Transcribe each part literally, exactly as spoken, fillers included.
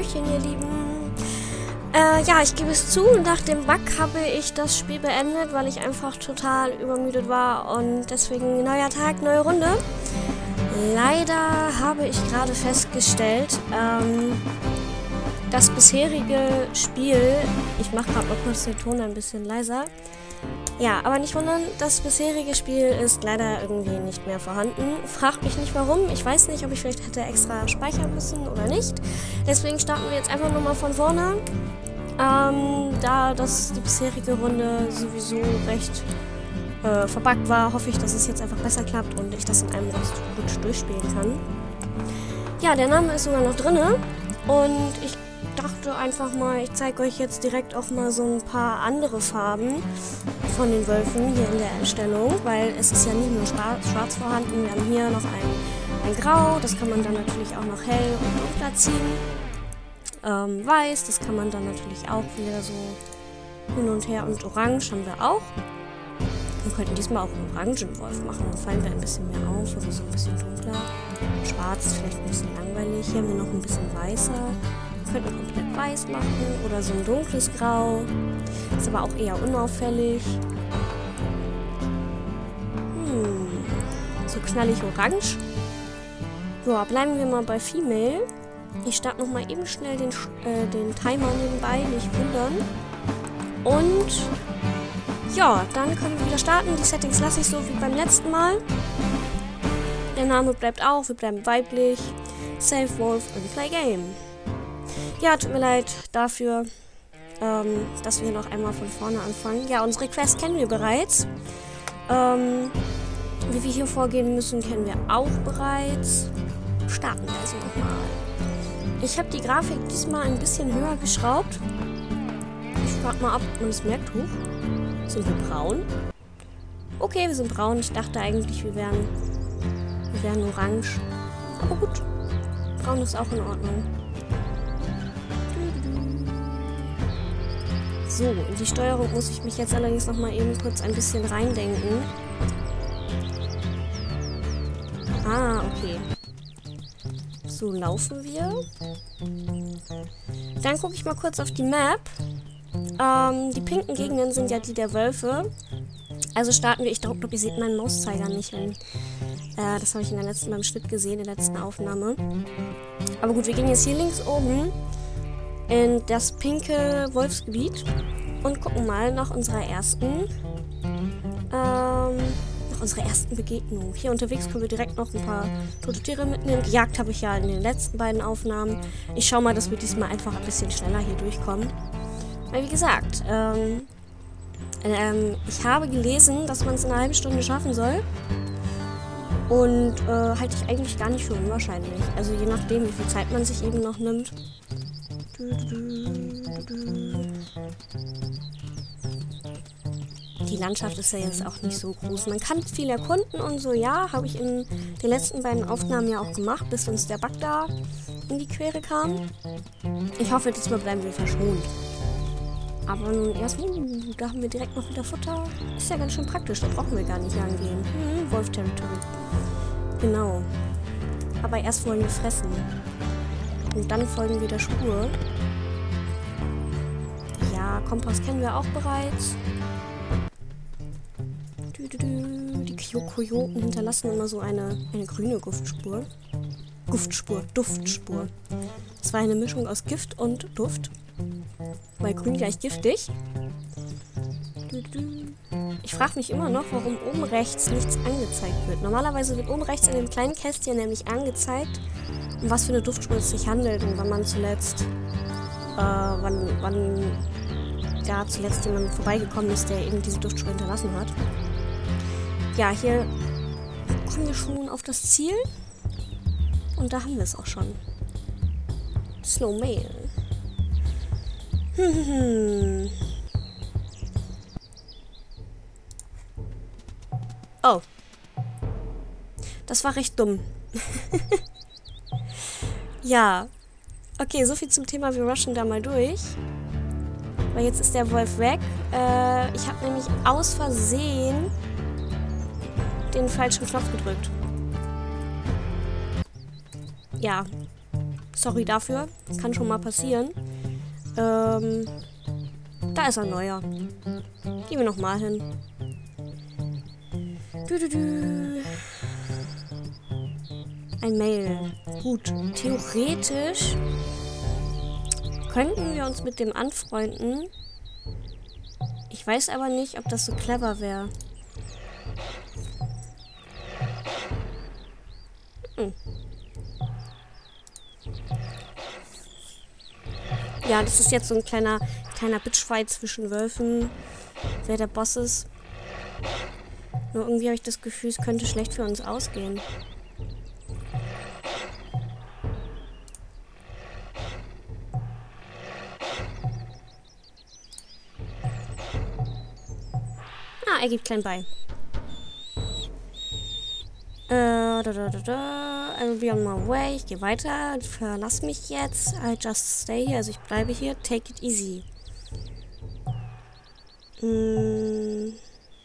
Hallöchen, ihr Lieben. Äh, ja, ich gebe es zu, nach dem Bug habe ich das Spiel beendet, weil ich einfach total übermüdet war und deswegen neuer Tag, neue Runde. Leider habe ich gerade festgestellt, ähm, das bisherige Spiel, ich mache gerade mal kurz den Ton ein bisschen leiser. Ja, aber nicht wundern, das bisherige Spiel ist leider irgendwie nicht mehr vorhanden. Fragt mich nicht warum, ich weiß nicht, ob ich vielleicht hätte extra speichern müssen oder nicht. Deswegen starten wir jetzt einfach nochmal von vorne. Ähm, da das die bisherige Runde sowieso recht äh, verbuggt war, hoffe ich, dass es jetzt einfach besser klappt und ich das in einem Rutsch durchspielen kann. Ja, der Name ist sogar noch drinne und ich dachte einfach mal, ich zeige euch jetzt direkt auch mal so ein paar andere Farben von den Wölfen hier in der Erstellung, weil es ist ja nicht nur schwarz, schwarz vorhanden, wir haben hier noch ein, ein Grau, das kann man dann natürlich auch noch hell und dunkler ziehen. Ähm, weiß, das kann man dann natürlich auch wieder so hin und her, und orange haben wir auch. Wir könnten diesmal auch einen Orangenwolf machen, dann fallen wir ein bisschen mehr auf, oder so ein bisschen dunkler. Schwarz ist vielleicht ein bisschen langweilig, hier haben wir noch ein bisschen weißer. Wir könnten komplett weiß machen oder so ein dunkles Grau. Ist aber auch eher unauffällig. Hm, so knallig orange. Ja, bleiben wir mal bei Female. Ich starte nochmal eben schnell den, äh, den Timer nebenbei, nicht wundern. Und ja, dann können wir wieder starten. Die Settings lasse ich so wie beim letzten Mal. Der Name bleibt auch, wir bleiben weiblich. Save Wolf and Play Game. Ja, tut mir leid dafür, ähm, dass wir noch einmal von vorne anfangen. Ja, unsere Quest kennen wir bereits. Ähm, wie wir hier vorgehen müssen, kennen wir auch bereits. Starten wir also nochmal. Ich habe die Grafik diesmal ein bisschen höher geschraubt. Ich frage mal ab, ob man es merkt. Huch. Sind wir braun? Okay, wir sind braun. Ich dachte eigentlich, wir wären, wir wären orange. Aber gut. Braun ist auch in Ordnung. So, in die Steuerung muss ich mich jetzt allerdings noch mal eben kurz ein bisschen reindenken. Ah, okay. So, laufen wir. Dann gucke ich mal kurz auf die Map. Ähm, die pinken Gegenden sind ja die der Wölfe. Also starten wir. Ich glaube, ihr seht meinen Mauszeiger nicht. Wenn, äh, das habe ich in der letzten, beim Schnitt gesehen, in der letzten Aufnahme. Aber gut, wir gehen jetzt hier links oben in das pinke Wolfsgebiet und gucken mal nach unserer ersten ähm, nach unserer ersten Begegnung. Hier unterwegs können wir direkt noch ein paar tote Tiere mitnehmen. Gejagt habe ich ja in den letzten beiden Aufnahmen. Ich schaue mal, dass wir diesmal einfach ein bisschen schneller hier durchkommen. Weil wie gesagt, ähm, ähm, ich habe gelesen, dass man es in einer halben Stunde schaffen soll. Und äh, halte ich eigentlich gar nicht für unwahrscheinlich. Also je nachdem, wie viel Zeit man sich eben noch nimmt. Die Landschaft ist ja jetzt auch nicht so groß. Man kann viel erkunden und so, ja, habe ich in den letzten beiden Aufnahmen ja auch gemacht, bis uns der Bug da in die Quere kam. Ich hoffe, diesmal bleiben wir verschont. Aber nun erst, uh, da haben wir direkt noch wieder Futter. Ist ja ganz schön praktisch, da brauchen wir gar nicht lang gehen. Hm, Wolf-Territory. Genau. Aber erst wollen wir fressen. Und dann folgen wir der Spur. Ja, Kompass kennen wir auch bereits. Die Kojoten hinterlassen immer so eine, eine grüne Duftspur. Duftspur, Duftspur. Das war eine Mischung aus Gift und Duft. Weil grün gleich giftig. Ich frage mich immer noch, warum oben rechts nichts angezeigt wird. Normalerweise wird oben rechts in dem kleinen Kästchen nämlich angezeigt, um was für eine Duftspur es sich handelt und wann man zuletzt, äh, wann, wann da zuletzt jemand vorbeigekommen ist, der eben diese Duftspur hinterlassen hat. Ja, hier kommen wir schon auf das Ziel und da haben wir es auch schon. Snowman. Hm. Oh. Das war recht dumm. Ja. Okay, soviel zum Thema, wir rushen da mal durch. Weil jetzt ist der Wolf weg. Äh, ich habe nämlich aus Versehen den falschen Knopf gedrückt. Ja. Sorry dafür. Kann schon mal passieren. Ähm, da ist ein neuer. Gehen wir nochmal hin. Du, du, du. Ein Mail. Gut. Theoretisch könnten wir uns mit dem anfreunden. Ich weiß aber nicht, ob das so clever wäre. Hm. Ja, das ist jetzt so ein kleiner, kleiner Bitchfight zwischen Wölfen, wer der Boss ist. Nur irgendwie habe ich das Gefühl, es könnte schlecht für uns ausgehen. Ah, er gibt klein bei. Äh, da, da, da, da. I'll be on my way. Ich gehe weiter. Verlass mich jetzt. I just stay here. Also ich bleibe hier. Take it easy. Hm.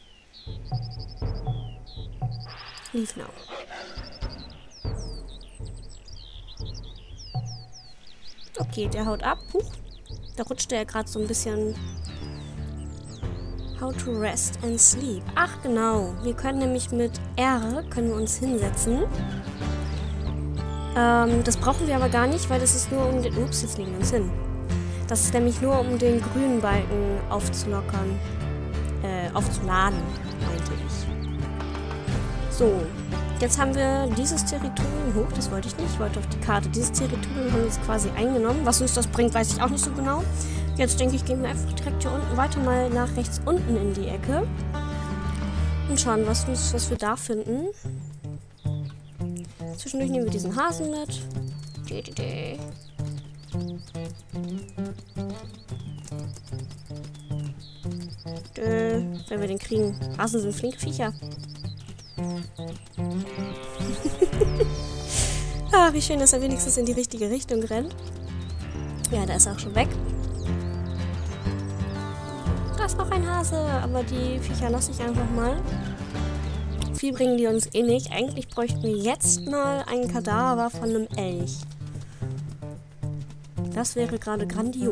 Leave now. Okay, der haut ab. Huch. Da rutschte er gerade so ein bisschen. How to rest and sleep. Ach genau, wir können nämlich mit R können wir uns hinsetzen. Ähm, das brauchen wir aber gar nicht, weil das ist nur um den... Ups, jetzt legen wir uns hin. Das ist nämlich nur um den grünen Balken aufzulockern. Äh, aufzuladen, meinte ich. So, jetzt haben wir dieses Territorium hoch, das wollte ich nicht, ich wollte auf die Karte. Dieses Territorium haben wir jetzt quasi eingenommen. Was uns das bringt, weiß ich auch nicht so genau. Jetzt denke ich, gehen wir einfach direkt hier unten weiter mal nach rechts unten in die Ecke. Und schauen, was, uns, was wir da finden. Zwischendurch nehmen wir diesen Hasen mit. Dö, wenn wir den kriegen. Hasen sind flinke Viecher. Ah, wie schön, dass er wenigstens in die richtige Richtung rennt. Ja, da ist er auch schon weg. Da ist noch ein Hase, aber die Viecher lasse ich einfach mal. Viel bringen die uns eh nicht. Eigentlich bräuchten wir jetzt mal einen Kadaver von einem Elch. Das wäre gerade grandios.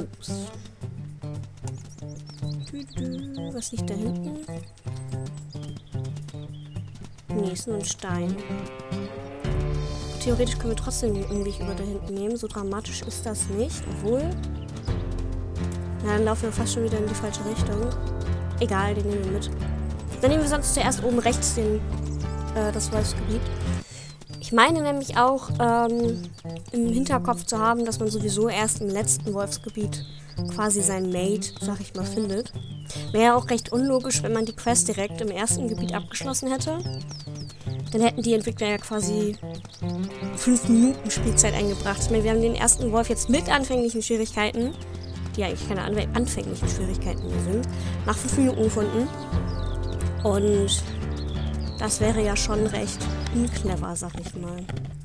Was liegt da hinten? Nee, ist nur ein Stein. Theoretisch können wir trotzdem den Umweg über da hinten nehmen. So dramatisch ist das nicht. Obwohl... Ja, dann laufen wir fast schon wieder in die falsche Richtung. Egal, den nehmen wir mit. Dann nehmen wir sonst zuerst oben rechts den, äh, das Wolfsgebiet. Ich meine nämlich auch, ähm, im Hinterkopf zu haben, dass man sowieso erst im letzten Wolfsgebiet quasi sein Mate, sag ich mal, findet. Wäre auch recht unlogisch, wenn man die Quest direkt im ersten Gebiet abgeschlossen hätte. Dann hätten die Entwickler ja quasi fünf Minuten Spielzeit eingebracht. Ich meine, wir haben den ersten Wolf jetzt mit anfänglichen Schwierigkeiten, die eigentlich keine anw- anfänglichen Schwierigkeiten mehr sind, nach fünf Minuten gefunden. Und das wäre ja schon recht unclever, sag ich mal.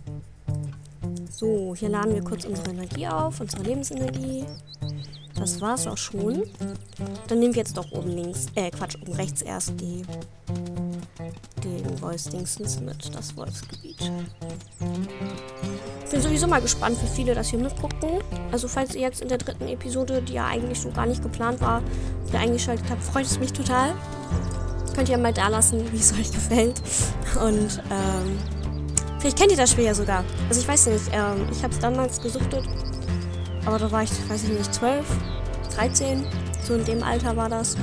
So, hier laden wir kurz unsere Energie auf, unsere Lebensenergie. Das war's auch schon. Dann nehmen wir jetzt doch oben links, äh, Quatsch, oben rechts erst die, den Wolfsdingsens mit, das Wolfsgebiet. Ich bin sowieso mal gespannt, wie viele das hier mitgucken. Also falls ihr jetzt in der dritten Episode, die ja eigentlich so gar nicht geplant war, wieder eingeschaltet habt, freut es mich total. Könnt ihr mal da lassen, wie es euch gefällt. Und ähm, vielleicht kennt ihr das Spiel ja sogar. Also ich weiß nicht, ähm, ich habe es damals gesuchtet. Aber da war ich, weiß ich nicht, zwölf, dreizehn. So in dem Alter war das.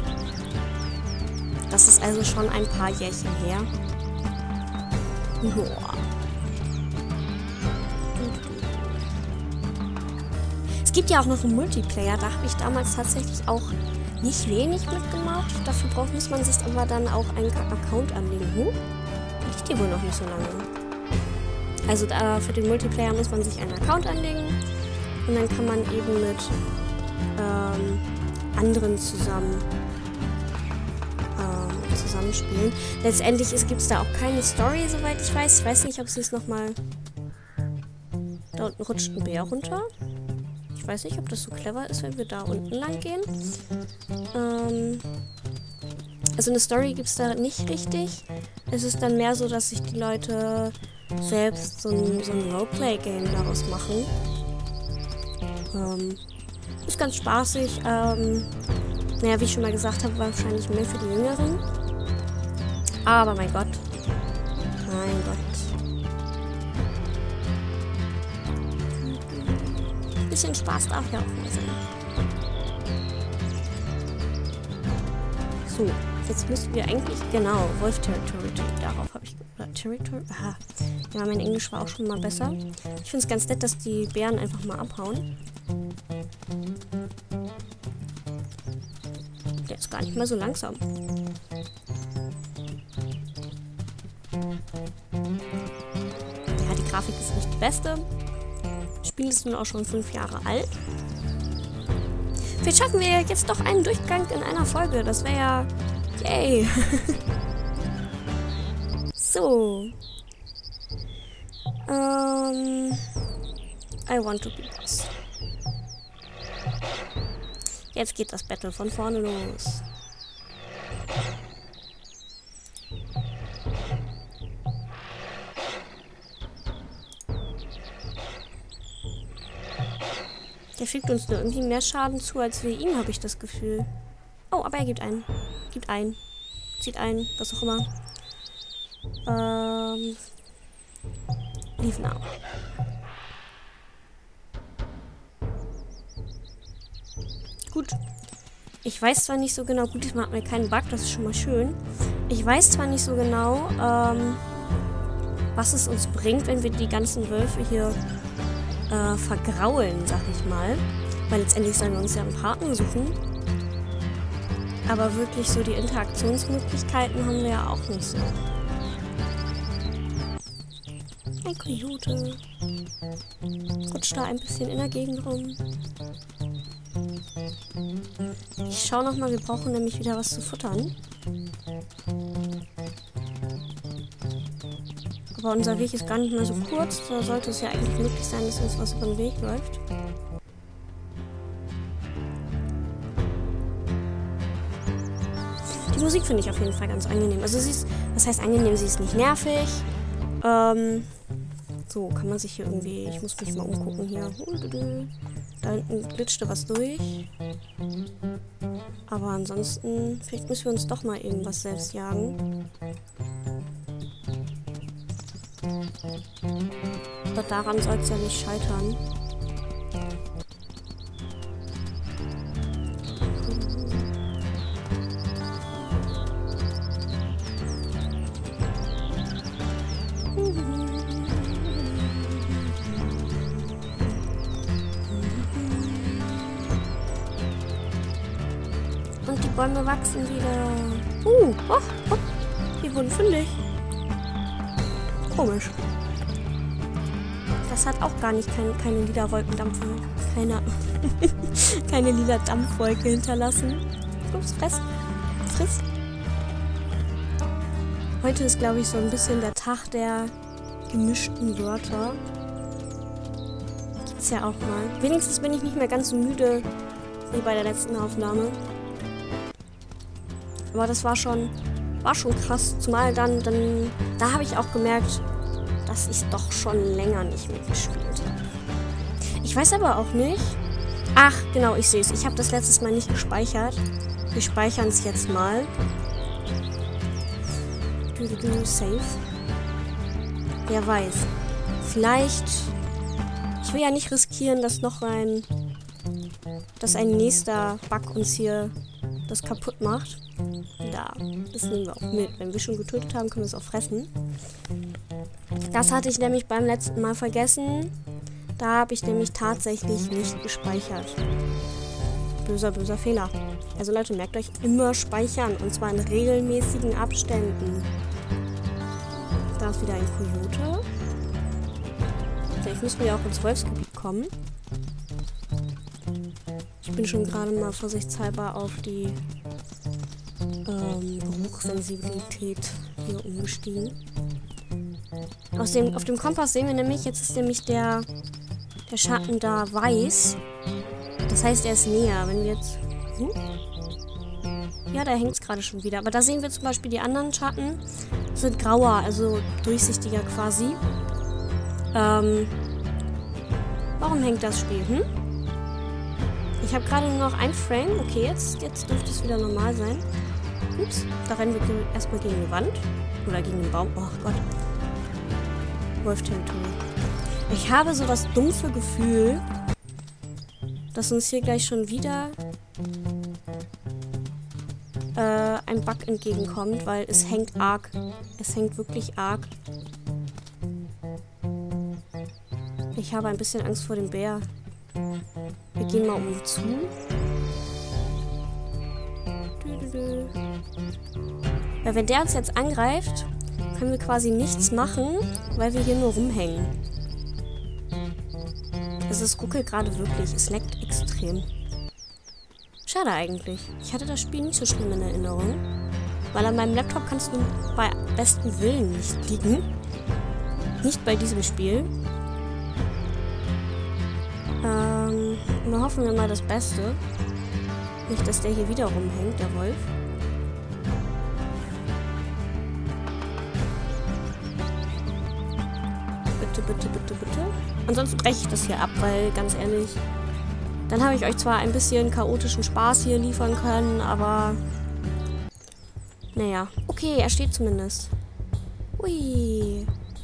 Das ist also schon ein paar Jährchen her. Joa. Es gibt ja auch noch einen Multiplayer. Da habe ich damals tatsächlich auch nicht wenig mitgemacht. Dafür braucht, muss man sich aber dann auch einen Account anlegen. Huh? Liegt hier wohl noch nicht so lange. Also da für den Multiplayer muss man sich einen Account anlegen. Und dann kann man eben mit ähm, anderen zusammen ähm, zusammenspielen. Letztendlich gibt es da auch keine Story, soweit ich weiß. Ich weiß nicht, ob sie es nochmal... Da unten rutscht ein Bär runter. Ich weiß nicht, ob das so clever ist, wenn wir da unten lang gehen. Ähm, also eine Story gibt es da nicht richtig. es ist dann mehr so, dass sich die Leute selbst so ein, so ein Roleplay-Game daraus machen. Ähm, ist ganz spaßig. Ähm, naja, wie ich schon mal gesagt habe, wahrscheinlich mehr für die Jüngeren. Aber mein Gott. Mein Gott. Ein bisschen Spaß darf ja auch mal sein. So, jetzt müssen wir eigentlich, genau, Wolf Territory, darauf habe ich, oder Territory, aha. Ja, mein Englisch war auch schon mal besser. Ich finde es ganz nett, dass die Bären einfach mal abhauen. Der ist gar nicht mal so langsam. Ja, die Grafik ist nicht die beste. Das Spiel ist nun auch schon fünf Jahre alt. Vielleicht schaffen wir jetzt doch einen Durchgang in einer Folge. Das wäre ja... Yay! So. Ähm... I want to be boss. Jetzt geht das Battle von vorne los. Der fügt uns nur irgendwie mehr Schaden zu, als wir ihm, habe ich das Gefühl. Oh, aber er gibt ein. Gibt ein. Zieht ein, was auch immer. Ähm... Leave now. Gut. Ich weiß zwar nicht so genau, gut, diesmal hat man keinen Bug, das ist schon mal schön. Ich weiß zwar nicht so genau, ähm, was es uns bringt, wenn wir die ganzen Wölfe hier äh, vergraulen, sag ich mal. Weil letztendlich sollen wir uns ja einen Partner suchen. Aber wirklich so die Interaktionsmöglichkeiten haben wir ja auch nicht so. Ein Kojote. Rutscht da ein bisschen in der Gegend rum. Ich schau noch mal, wir brauchen nämlich wieder was zu futtern. Aber unser Weg ist gar nicht mehr so kurz. Da sollte es ja eigentlich möglich sein, dass uns was über den Weg läuft. Die Musik finde ich auf jeden Fall ganz angenehm. Also sie ist, was heißt angenehm? Sie ist nicht nervig. Ähm, so, kann man sich hier irgendwie... Ich muss mich mal umgucken hier. Da hinten glitschte was durch. Aber ansonsten, vielleicht müssen wir uns doch mal irgendwas selbst jagen. Aber daran soll es ja nicht scheitern. Und die Bäume wachsen wieder. Uh, oh, oh, die wurden fündig. Komisch. Das hat auch gar nicht kein, keine lila Wolkendampfe. Keine, keine lila Dampfwolke hinterlassen. Ups, friss. Friss. Heute ist, glaube ich, so ein bisschen der Tag der gemischten Wörter. Gibt's ja auch mal. Wenigstens bin ich nicht mehr ganz so müde wie bei der letzten Aufnahme. Aber das war schon, war schon krass. Zumal dann, dann da habe ich auch gemerkt, dass ich doch schon länger nicht mehr gespielt habe. Ich weiß aber auch nicht... Ach, genau, ich sehe es. Ich habe das letztes Mal nicht gespeichert. Wir speichern es jetzt mal. Du, du, du, save. Wer weiß. Vielleicht... Ich will ja nicht riskieren, dass noch ein... dass ein nächster Bug uns hier das kaputt macht. Da, das nehmen wir auch mit. Wenn wir schon getötet haben, können wir es auch fressen. Das hatte ich nämlich beim letzten Mal vergessen. Da habe ich nämlich tatsächlich nicht gespeichert. Böser, böser Fehler. Also Leute, merkt euch, immer speichern. Und zwar in regelmäßigen Abständen. Da ist wieder ein Kojote. Vielleicht müssen wir auch ins Wolfsgebiet kommen. Ich bin schon gerade mal vorsichtshalber auf die ähm, Geruchssensibilität hier umgestiegen. Aus dem, auf dem Kompass sehen wir nämlich, jetzt ist nämlich der, der Schatten da weiß. Das heißt, er ist näher. Wenn wir jetzt... Hm? Ja, da hängt es gerade schon wieder. Aber da sehen wir zum Beispiel, die anderen Schatten sind grauer, also durchsichtiger quasi. Ähm, warum hängt das Spiel? Hm? Ich habe gerade nur noch ein Frame. Okay, jetzt, jetzt dürfte es wieder normal sein. Ups, da rennen wir erstmal gegen die Wand. Oder gegen den Baum. Oh Gott. Wolf-Territorium. Ich habe so das dumpfe Gefühl, dass uns hier gleich schon wieder äh, ein Bug entgegenkommt, weil es hängt arg. Es hängt wirklich arg. Ich habe ein bisschen Angst vor dem Bär. Wir gehen mal um zu. Weil wenn der uns jetzt angreift, können wir quasi nichts machen, weil wir hier nur rumhängen. Also es ruckelt gerade wirklich. Es leckt extrem. Schade eigentlich. Ich hatte das Spiel nicht so schlimm in Erinnerung. Weil an meinem Laptop kannst du bei bestem Willen nicht liegen. Nicht bei diesem Spiel. Ähm, nur hoffen wir mal das Beste. Nicht, dass der hier wieder rumhängt, der Wolf. Bitte, bitte, bitte, bitte. Ansonsten breche ich das hier ab, weil, ganz ehrlich, dann habe ich euch zwar ein bisschen chaotischen Spaß hier liefern können, aber naja. Okay, er steht zumindest. Ui.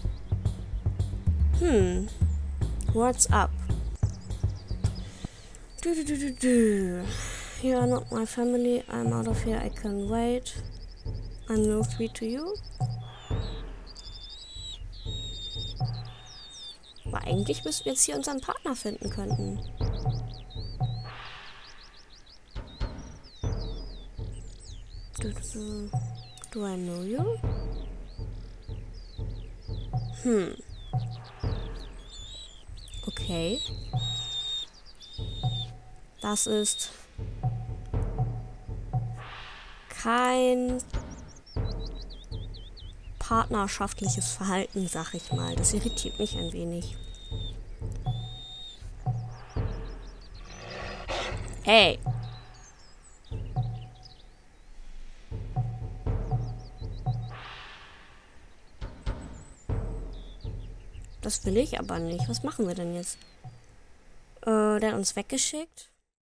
Hm. What's up? Du, du, du, du, du. You are not my family. I'm out of here. I can wait. I'm no free to you. Aber eigentlich müssten wir jetzt hier unseren Partner finden könnten. Du, du, du. Do I know you? Hm. Okay. Das ist kein partnerschaftliches Verhalten, sag ich mal. Das irritiert mich ein wenig. Hey! Das will ich aber nicht. Was machen wir denn jetzt? Äh, der hat uns weggeschickt.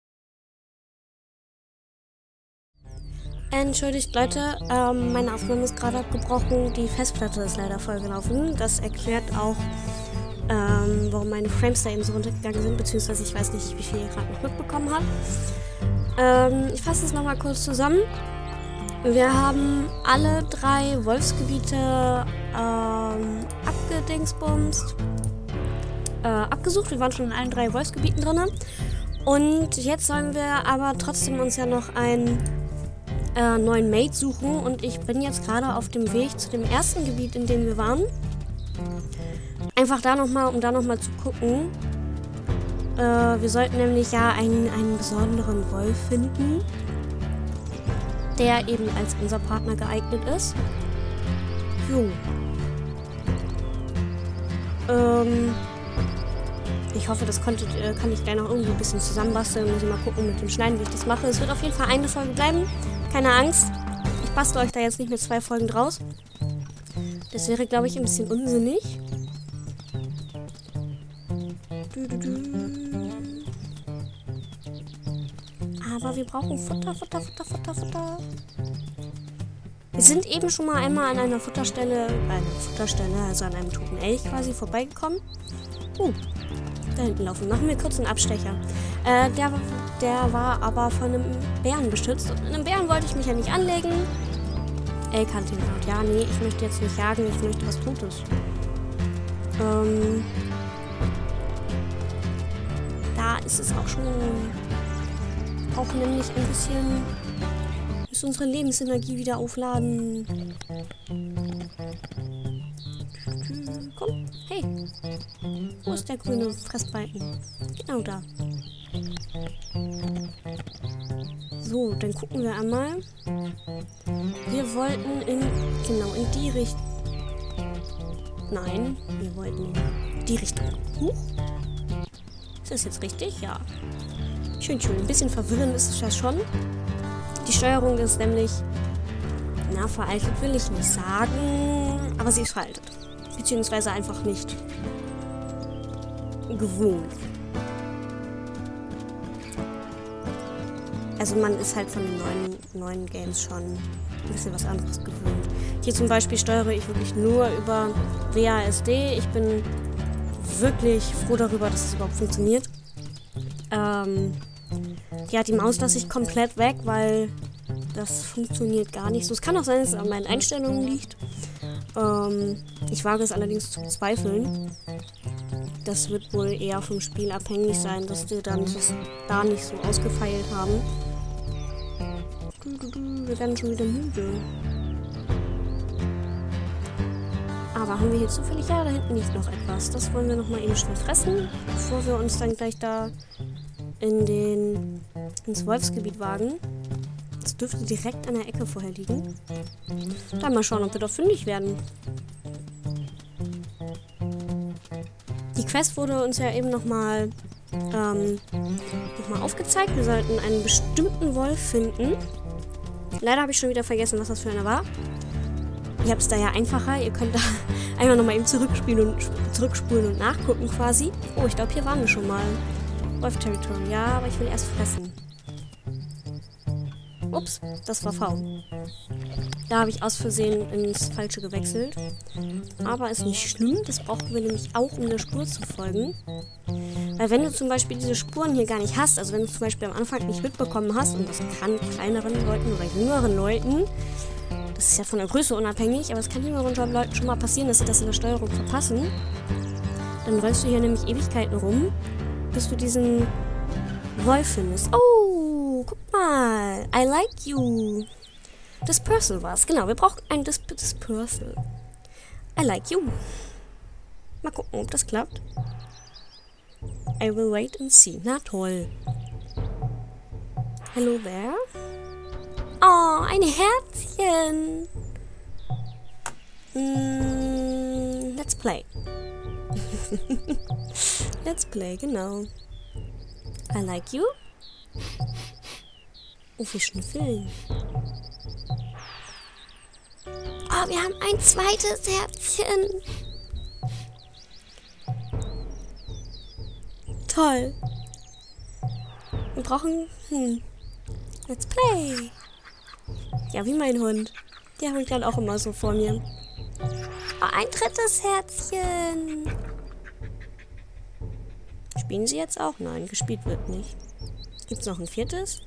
Entschuldigt, Leute, ähm, meine Aufnahme ist gerade abgebrochen. Die Festplatte ist leider vollgelaufen. Das erklärt auch, ähm, warum meine Frames da eben so runtergegangen sind, beziehungsweise ich weiß nicht, wie viel ihr gerade noch mitbekommen habt. Ähm, ich fasse es nochmal kurz zusammen. Wir haben alle drei Wolfsgebiete ähm, abgedingsbumst, äh, abgesucht. Wir waren schon in allen drei Wolfsgebieten drin. Und jetzt sollen wir aber trotzdem uns ja noch einen äh, neuen Mate suchen. Und ich bin jetzt gerade auf dem Weg zu dem ersten Gebiet, in dem wir waren. Einfach da nochmal, um da nochmal zu gucken. Äh, wir sollten nämlich ja einen, einen besonderen Wolf finden, der eben als unser Partner geeignet ist. Jo. Ähm, ich hoffe, das konntet, äh, kann ich gleich noch irgendwie ein bisschen zusammenbasteln. Muss ich mal gucken mit dem Schneiden, wie ich das mache. Es wird auf jeden Fall eine Folge bleiben. Keine Angst. Ich bastel euch da jetzt nicht mit zwei Folgen draus. Das wäre, glaube ich, ein bisschen unsinnig. Du, du, du. Aber wir brauchen Futter, Futter, Futter, Futter, Futter. Wir sind eben schon mal einmal an einer Futterstelle, einer Futterstelle, also an einem toten Elch quasi vorbeigekommen. Uh, da hinten laufen. Machen wir kurz einen Abstecher. Äh, der, der war aber von einem Bären beschützt. Und einem Bären wollte ich mich ja nicht anlegen. Elk Hunting Ground. Ja, nee, ich möchte jetzt nicht jagen, ich möchte was Totes. Ähm, da ist es auch schon... Auch nämlich ein bisschen... Müssen unsere Lebensenergie wieder aufladen. Komm, hey. Wo ist der grüne Fressbalken? Genau da. So, dann gucken wir einmal. Wir wollten in... Genau, in die Richtung... Nein, wir wollten in die Richtung. Huch. Ist das jetzt richtig? Ja. Schön, schön. Ein bisschen verwirrend ist es ja schon. Die Steuerung ist nämlich Na, veraltet will ich nicht sagen, aber sie ist veraltet. Beziehungsweise einfach nicht gewohnt. Also man ist halt von den neuen, neuen Games schon ein bisschen was anderes gewöhnt. Hier zum Beispiel steuere ich wirklich nur über W A S D. Ich bin wirklich froh darüber, dass es überhaupt funktioniert. Ähm, ja, die Maus lasse ich komplett weg, weil das funktioniert gar nicht so. Es kann auch sein, dass es an meinen Einstellungen liegt. Ähm, ich wage es allerdings zu bezweifeln. Das wird wohl eher vom Spiel abhängig sein, dass wir dann das da nicht so ausgefeilt haben. Wir werden schon wieder müde. Aber haben wir hier zufällig? Ja, da hinten liegt noch etwas. Das wollen wir noch mal eben schnell fressen, bevor wir uns dann gleich da in den ins Wolfsgebiet wagen. Das dürfte direkt an der Ecke vorher liegen. Dann mal schauen, ob wir doch fündig werden. Die Quest wurde uns ja eben nochmal ähm, noch mal aufgezeigt. Wir sollten einen bestimmten Wolf finden. Leider habe ich schon wieder vergessen, was das für einer war. Ihr habt es da ja einfacher. Ihr könnt da einmal nochmal eben zurückspielen und, zurückspulen und nachgucken quasi. Oh, ich glaube, hier waren wir schon mal. Wolf Territory. Ja, aber ich will erst fressen. Ups, das war V. Da habe ich aus Versehen ins Falsche gewechselt. Aber ist nicht schlimm. Das brauchen wir nämlich auch, um der Spur zu folgen. Weil wenn du zum Beispiel diese Spuren hier gar nicht hast, also wenn du zum Beispiel am Anfang nicht mitbekommen hast, und das kann kleineren Leuten oder jüngeren Leuten, das ist ja von der Größe unabhängig, aber es kann jüngeren Leuten schon mal passieren, dass sie das in der Steuerung verpassen, dann rollst du hier nämlich Ewigkeiten rum, bis du diesen Wolf findest. Oh, guck mal. I like you. Dispersal war's. Genau, wir brauchen ein Dis Dispersal. I like you. Mal gucken, ob das klappt. I will wait and see. Na toll. Hello there. Oh, ein Herzchen. Mm, let's play. Let's play, genau. I like you. Oh, wir schnüffeln. Oh, wir haben ein zweites Herzchen. Toll. Wir brauchen... Hm. Let's play. Ja, wie mein Hund. Der hängt gerade auch immer so vor mir. Oh, ein drittes Herzchen. Spielen sie jetzt auch? Nein, gespielt wird nicht. Gibt es noch ein viertes?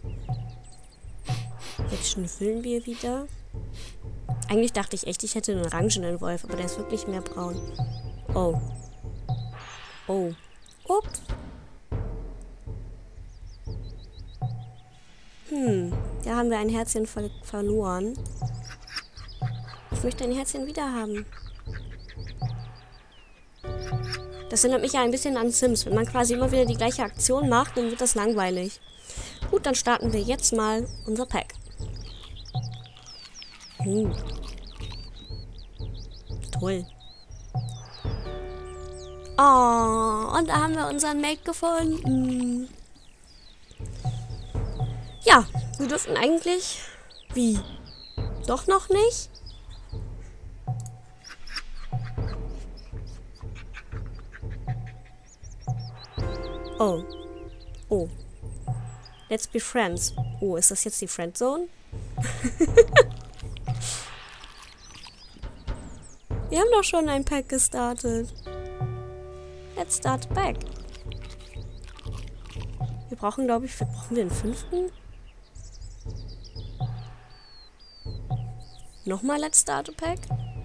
Jetzt schnüffeln wir wieder. Eigentlich dachte ich echt, ich hätte einen orangenen Wolf, aber der ist wirklich mehr braun. Oh. Oh. Ups. Hm, da haben wir ein Herzchen ver verloren. Ich möchte ein Herzchen wieder haben. Das erinnert mich ja ein bisschen an Sims. Wenn man quasi immer wieder die gleiche Aktion macht, dann wird das langweilig. Gut, dann starten wir jetzt mal unser Pack. Hm. Toll. Oh, und da haben wir unseren Mate gefunden. Ja, wir dürften eigentlich... Wie? Doch noch nicht? Oh. Oh. Let's be friends. Oh, ist das jetzt die Friendzone? Wir haben doch schon ein Pack gestartet. Let's start back. Wir brauchen, glaube ich, brauchen wir einen fünften? Nochmal Let's Start a Pack?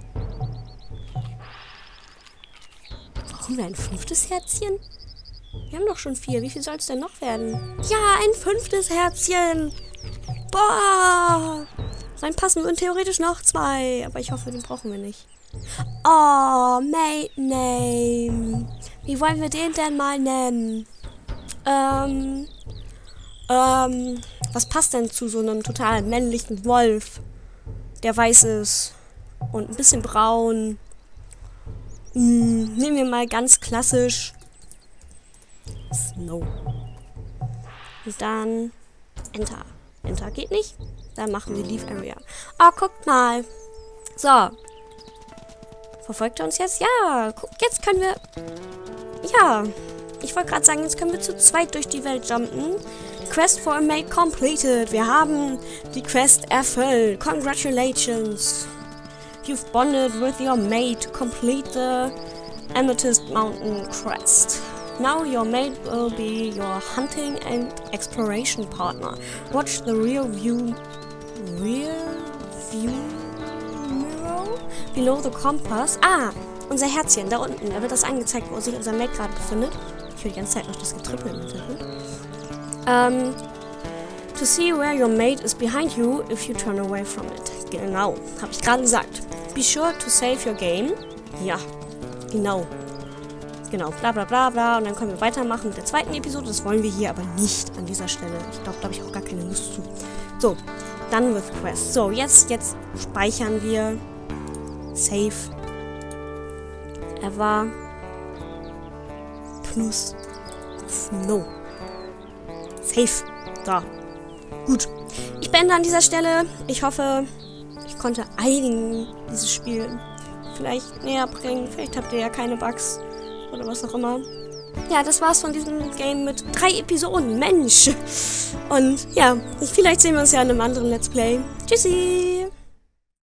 Brauchen wir ein fünftes Herzchen? Wir haben doch schon vier. Wie viel soll es denn noch werden? Ja, ein fünftes Herzchen! Boah! Rein passen würden theoretisch noch zwei. Aber ich hoffe, den brauchen wir nicht. Oh, Mate Name. Wie wollen wir den denn mal nennen? Ähm... Ähm... Was passt denn zu so einem total männlichen Wolf? Der weiß ist. Und ein bisschen braun. Hm, nehmen wir mal ganz klassisch. Snow. Und dann Enter. Enter geht nicht. Dann machen wir Leave Area. Oh, guckt mal. So. Verfolgt er uns jetzt? Ja. Guck, jetzt können wir... Ja. Ich wollte gerade sagen, jetzt können wir zu zweit durch die Welt jumpen. Quest for a Mate completed. Wir haben die Quest erfüllt. Congratulations. You've bonded with your mate. Complete the Amethyst Mountain Quest. Now your mate will be your hunting and exploration partner. Watch the rear view... Rear view mirror? Below the compass. Ah, unser Herzchen da unten. Da wird das angezeigt, wo sich unser Mate gerade befindet. Ich höre die ganze Zeit noch das Getrippel im Hintergrund. Um, to see where your mate is behind you if you turn away from it. Genau, habe ich gerade gesagt. Be sure to save your game. Ja, genau. Genau, bla bla bla bla. Und dann können wir weitermachen mit der zweiten Episode. Das wollen wir hier aber nicht an dieser Stelle. Ich glaube, da habe ich auch gar keine Lust zu. So, done with quest. So, jetzt, jetzt speichern wir. Save. Ever. Plus. No. Safe. Da. Gut. Ich beende an dieser Stelle. Ich hoffe, ich konnte einigen dieses Spiel vielleicht näher bringen. Vielleicht habt ihr ja keine Bugs. Oder was auch immer. Ja, das war's von diesem Game mit drei Episoden. Mensch! Und ja, vielleicht sehen wir uns ja in einem anderen Let's Play. Tschüssi!